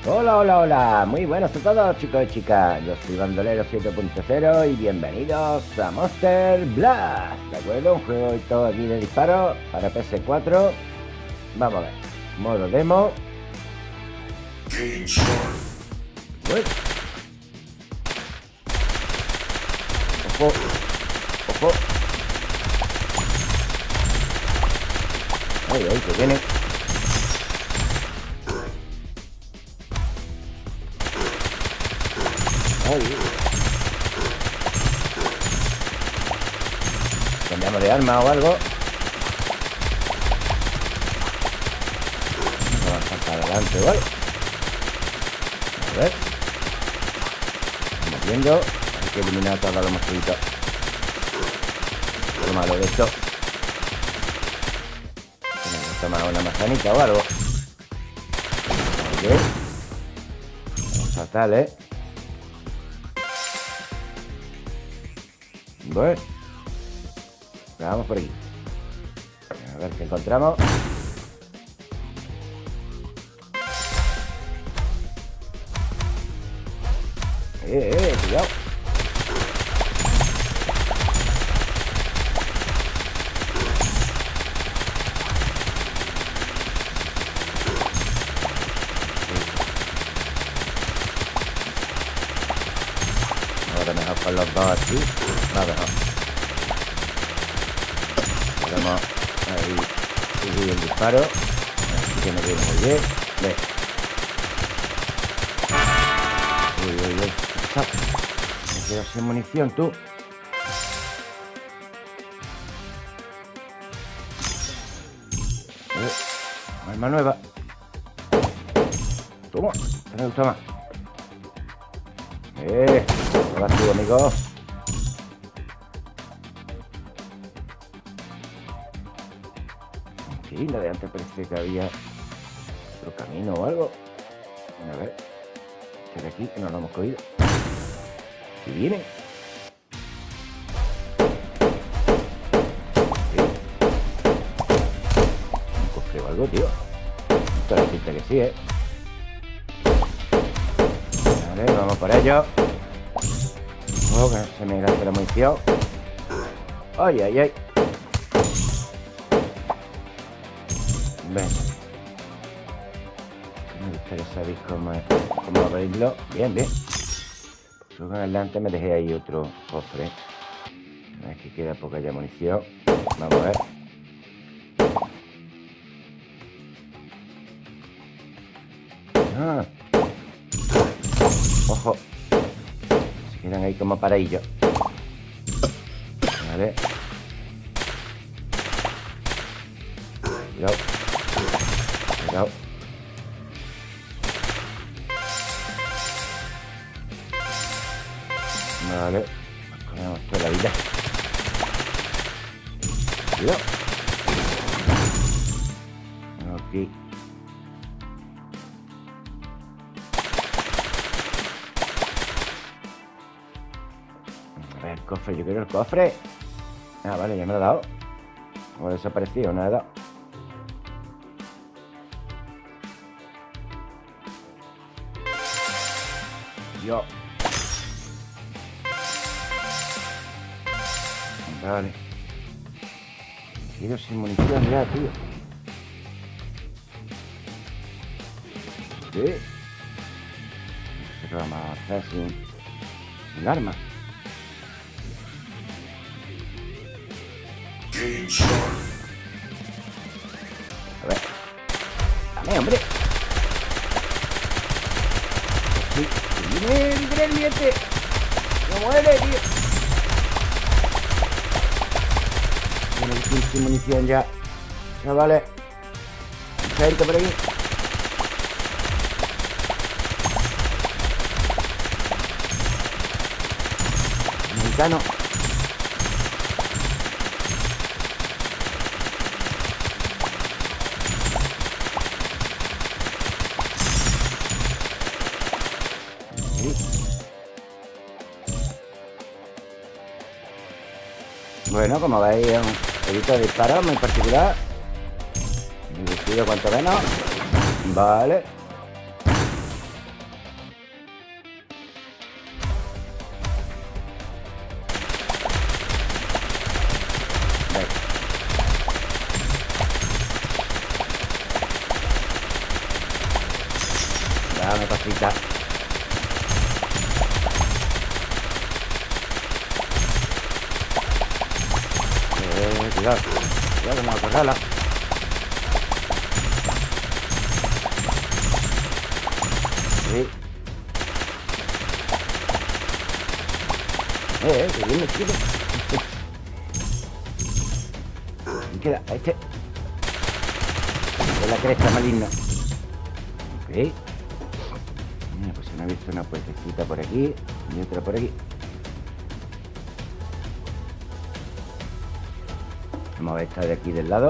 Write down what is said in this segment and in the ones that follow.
Hola, hola, hola, muy buenas a todos chicos y chicas, yo soy Bandolero 7.0 y bienvenidos a Monster Blast, ¿de acuerdo? Un juego y todo aquí de disparo para PS4. Vamos a ver, modo demo. Uy. Ojo, ojo. Ay, ay, que viene. Ay. Cambiamos de arma o algo. Vamos a avanzar para adelante o algo. A ver. Estamos viendo. Hay que eliminar todos los monstruitos. Lo malo de esto. Tenemos que tomar una manzanita o algo. Ok. Fatal, ¿eh? Bueno, vamos por aquí. A ver qué encontramos. Cuidado. Ahora mejor con los dos así. Va mejor. Podemos ahí subir el disparo. Así que me viene muy bien. Ve. Uy, uy, uy. Me quedo sin munición, tú. Arma nueva. Toma. Me gusta más. ¿Qué vas tú, amigo? Sí, la de antes parece que había otro camino o algo. A ver. Este de aquí, que no lo hemos cogido. Si viene. Sí. Un cofre o algo, tío. Esto es pinta que sí, ¿eh? Vale, vamos por ello. Oh, que se me gasta la munición. Ay, ay, ay. Venga. Me gustaría saber cómo abrirlo. Bien, bien. Creo que en adelante me dejé ahí otro cofre. A ver que queda poca ya munición. Vamos a ver. Ah. Ojo. Se quedan ahí como paradillos. Vale. Cuidado. Cuidado. Vale. Nos comemos toda la vida. Cuidado. Aquí. A ver, el cofre. Yo quiero el cofre. Ah, vale, ya me lo ha dado. Como ha desaparecido, no le he dado. Yo. Vale. Me quedo sin munición ya, tío. Sí. No sé qué vamos a hacer sin arma. A ver. Dame, hombre. Sí. ¡Viene el diente! ¡No muere, tío! Viene sin munición ya. Chavales. Vamos a irte por aquí. Mexicano. Bueno, como veis, es un evito de disparos muy particular. Divertido cuanto menos. Vale. Dame cosita. Cuidado. Cuidado, no acorrala. Sí. Que viene, chico. Me queda este. De la cresta maligna. Ok. Mira, pues se me ha visto una puertecita por aquí y otra por aquí. Vamos a ver esta de aquí del lado.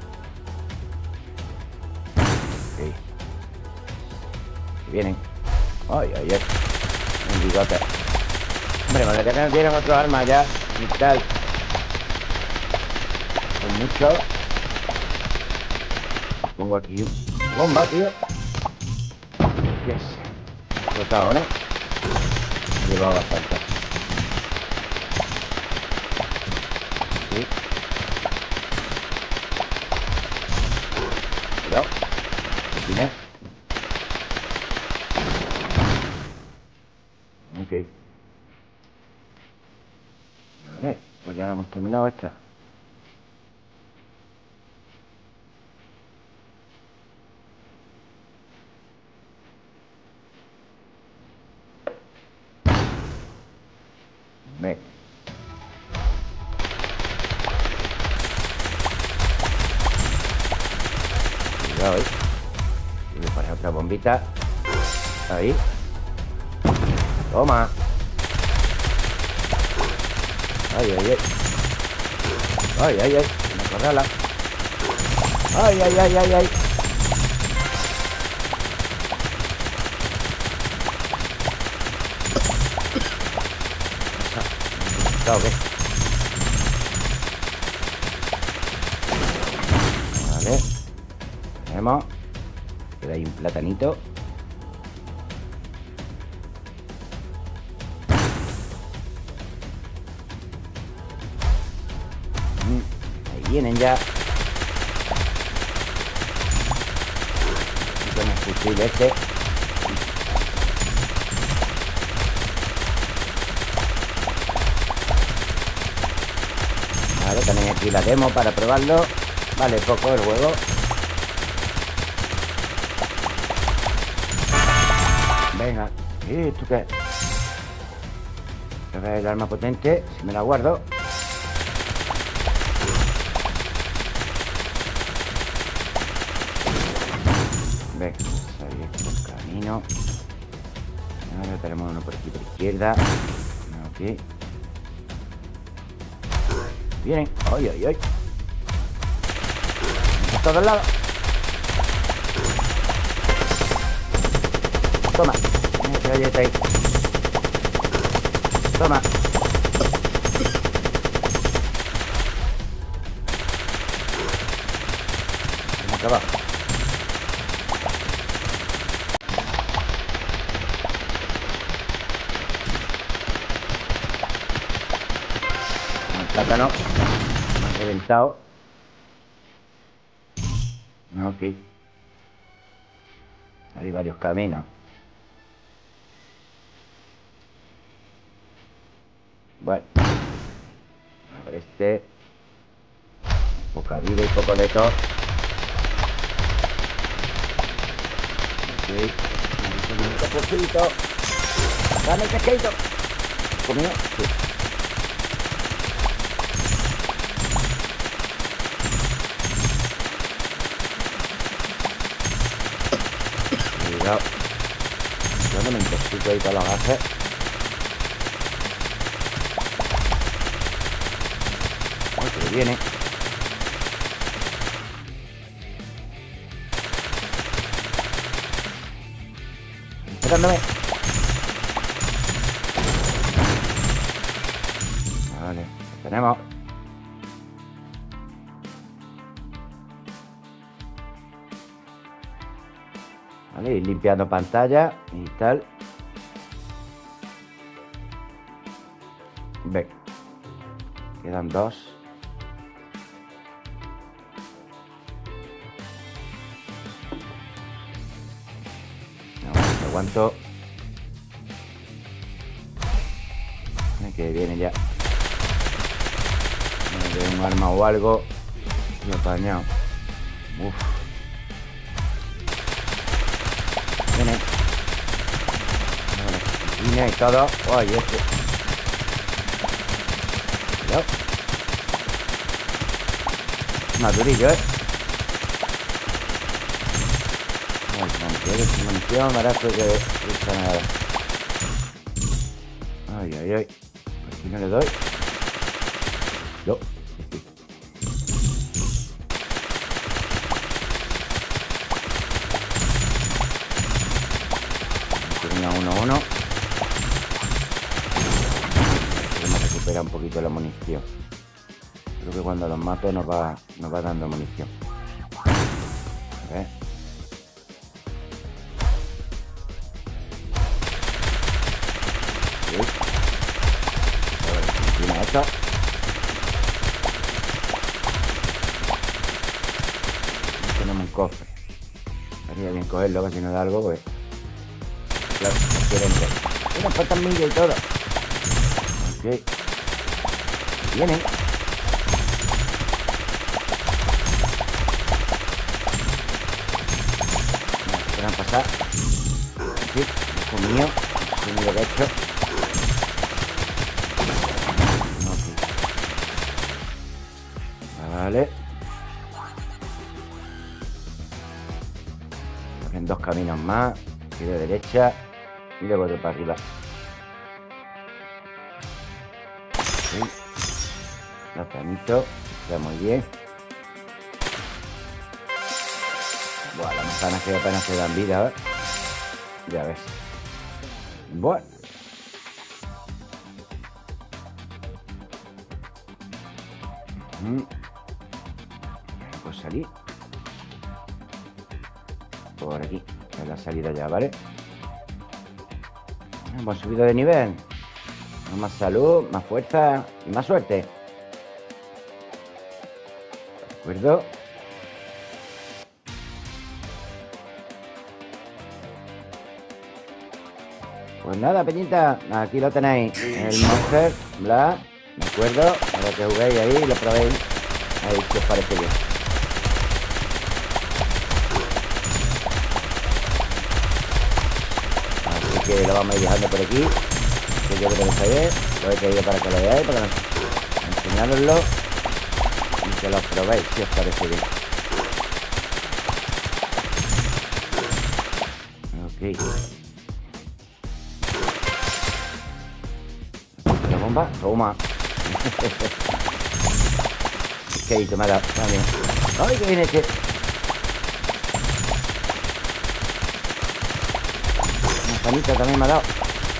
Ok. Vienen. Ay, ay, ay. Un bigote. Hombre, madre que nos dieron otro arma ya. Y tal. Con mucho. Pongo aquí bomba, tío. Yes. Explotado, ¿no? Me llevaba bastante. Sí. Cuidado. Aquí, ok. Pues ya hemos terminado esta. Ve. Cuidado ahí. Voy a poner otra bombita. Ahí. Toma. Ay, ay, ay. Ay, ay, ay. Una corrala. Ay, ay, ay, ay, ay. ¿O qué? Vale. Tenemos. Queda ahí un platanito. Ahí vienen ya. Y con el fusil este. Vale, tenéis aquí la demo para probarlo. Vale, poco el juego. Venga. ¿Y esto qué? Voy a ver el arma potente. Si me la guardo. Venga, salir por camino. Ahora tenemos uno por aquí por izquierda. Ok. Vienen. Ay, ay, ay. Por todos lados. Toma. Esa galleta ahí. Toma. Acá abajo. El plátano. Me ha reventado. Ok. Hay varios caminos. Bueno. A ver este. Poca vida y poco de todo. Ok. Un cafecito. Dame el pescadito. ¿Comido? Sí. Cuidado. Yo no me intoxico ahí para los gases. Ay, que viene. Esperándome. Vale, lo tenemos. Vale, ir limpiando pantalla y tal. Ven. Quedan dos. Aguanto. Que viene ya. De un arma o algo. Lo he apañado. Uf. Viene. Viene y todo. Ay, este. Cuidado. Más durillo, munición, barato que no nada. Ay, ay, ay. Aquí no le doy. Yo. Tenía 1-1. Podemos recuperar un poquito la munición. Creo que cuando los mato nos va dando munición. A ver. Esto. Tenemos un cofre. Estaría bien cogerlo, que si nos da algo, pues. Claro, no quieren ver. Unos fantasmillas y todo. Ok. Vienen. Van a pasar. Sí, hijo mío. Es lo que he hecho. Vale. En dos caminos más. Izquierda, derecha. Y luego de para arriba. Okay. Los camitos. Está muy bien. Buah, las manzanas que apenas se dan vida, ¿eh? Ya ves. Bueno. Pues salir por aquí, es la salida ya, ¿vale? Hemos subido de nivel. Más salud, más fuerza y más suerte. ¿De acuerdo? Pues nada, peñita, aquí lo tenéis. El Monster, bla. ¿De acuerdo? Para que juguéis ahí y lo probéis. Ahí si os parece bien. Así que lo vamos a ir dejando por aquí. Que yo creo que sabéis. Lo he querido para que lo veáis, para enseñároslo. Y que lo probéis si os parece bien. Ok. La bomba, toma. Quedito me ha dado también. ¡Ay, que viene este! Una panita también me ha dado.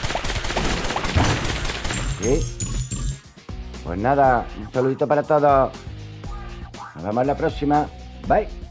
Sí. Pues nada, un saludito para todos. Nos vemos en la próxima. Bye.